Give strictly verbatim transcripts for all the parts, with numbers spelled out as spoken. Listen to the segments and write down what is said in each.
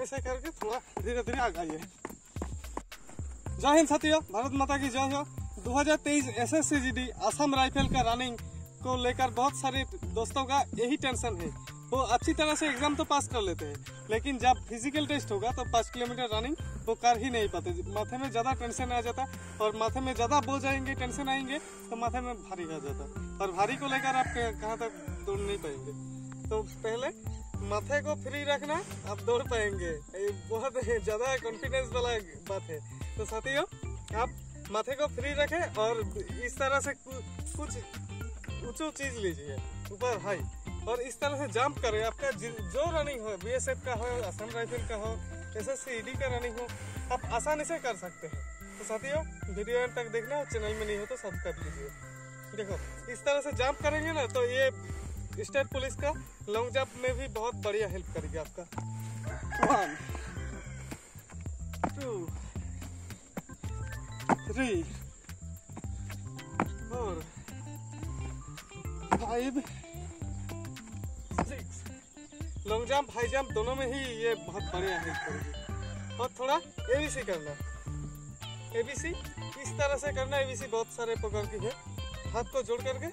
ऐसे करके थोड़ा धीरे धीरे आ जाइए। जय हिंद साथियों, भारत माता की जय हो। दो हज़ार तेईस S S C G D Assam rifle का रनिंग को लेकर बहुत सारे दोस्तों का यही टेंशन है। वो अच्छी तरह से एग्जाम तो पास कर लेते हैं, लेकिन जब फिजिकल टेस्ट होगा तो पाँच किलोमीटर रनिंग वो कर ही नहीं पाते। माथे में ज़्यादा टेंशन आ जाता और माथे में ज़्यादा बोझ आएंगे, टेंशन आएंगे तो माथे में भारी आ जाता और भारी को लेकर आप कहाँ तक दौड़ नहीं पाएंगे। तो पहले माथे को फ्री रखना, आप दौड़ पाएंगे। ये बहुत ज़्यादा कॉन्फिडेंस वाला बात है। तो साथियों, आप माथे को फ्री रखें और इस तरह से कुछ ऊंची चीज लीजिए ऊपर हाई, और इस तरह से जंप करें। आपका जो रनिंग हो, बी एस एफ का हो, असम राइफल का हो, S S C E D का रनिंग हो, आप आसानी से कर सकते हैं। तो साथियों, वीडियो एंड तक देखना और चैनल में नहीं हो तो सब्सक्राइब कीजिए। देखो, इस तरह से जंप करेंगे ना तो ये स्टेट पुलिस का लॉन्ग जंप में भी बहुत बढ़िया हेल्प करेगी आपका। One two three four five six. Long jump high jump दोनों में ही ये बहुत बढ़िया हेल्प करेगी। और थोड़ा एबीसी करना, एबीसी इस तरह से करना। एबीसी बहुत सारे प्रकार की है। हाथ को जोड़ करके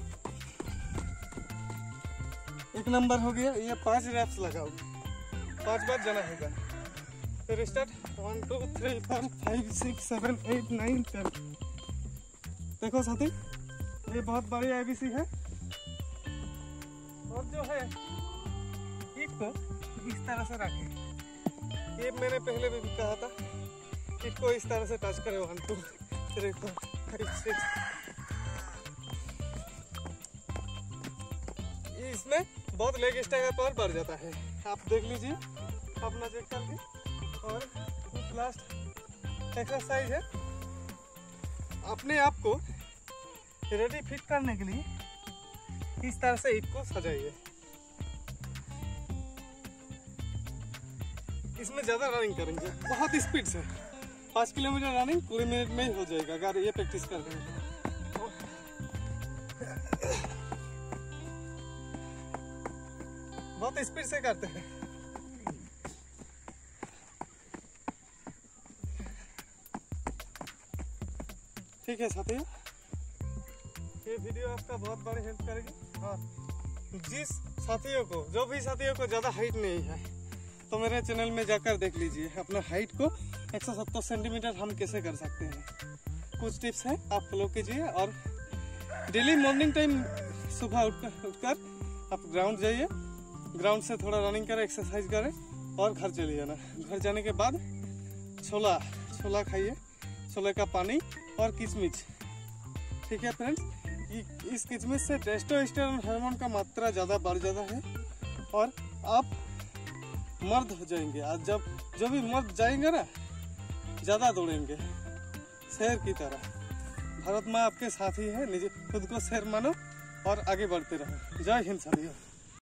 एक नंबर हो गया। ये पांच रैप्स लगाओ, पांच बार जाना होगा। फिर start, one two three four five six seven eight nine ten. देखो साथी, ये बहुत बढ़िया एबीसी है। और जो है ईट को इस तरह से रखें। ये मैंने पहले भी कहा था, ईट को इस तरह से टच करें। One two three four five six. इसमें बहुत लेग स्ट्राइक का पावर बढ़ जाता है। आप देख लीजिए अपना चेक करके। और लास्ट एक्सरसाइज है, अपने आप को रेडी फिट करने के लिए इस तरह से ईट को सजाइए। इसमें ज्यादा रनिंग करेंगे, बहुत स्पीड से। पाँच किलोमीटर रनिंग पूरे मिनट में ही हो जाएगा अगर ये प्रैक्टिस कर रहे हैं। बहुत स्पीड से करते हैं। ठीक है साथियों, ये वीडियो आपका बहुत बड़ी हेल्प करेगी। और जिस साथियों को, जो भी साथियों को ज़्यादा हाइट नहीं है, तो मेरे चैनल में जाकर देख लीजिए अपना हाइट को एक सौ सत्तर सेंटीमीटर हम कैसे कर सकते हैं। कुछ टिप्स हैं, आप फॉलो कीजिए। और डेली मॉर्निंग टाइम सुबह उठकर उठकर आप ग्राउंड जाइए, ग्राउंड से थोड़ा रनिंग करें, एक्सरसाइज करें और घर चले जाना। घर जाने के बाद छोला छोला खाइए, छोले का पानी और किशमिश। ठीक है फ्रेंड्स, इस किशमिश से टेस्टोस्टेरोन हार्मोन का मात्रा ज़्यादा बढ़ जाता है और आप मर्द हो जाएंगे। आज जब जो भी मर्द जाएंगे ना, ज़्यादा दौड़ेंगे शेर की तरह। भारत माँ आपके साथ ही है, निजे खुद को शेर मानो और आगे बढ़ते रहो। जय हिंद साथियों।